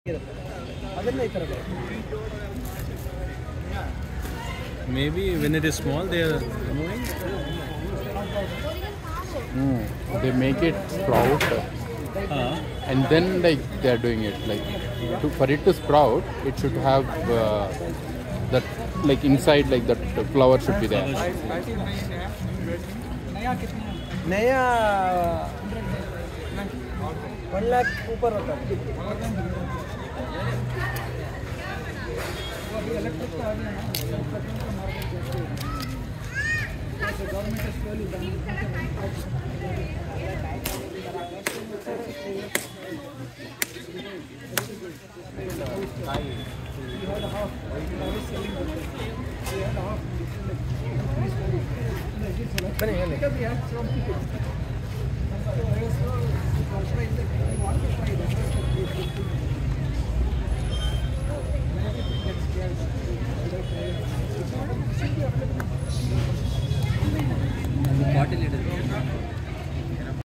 Maybe when it is small, they are removing. They make it sprout, and then like they are doing it. Like for it to sprout, it should have that like inside like that flower should be there. नया 1 लाख ऊपर होता है.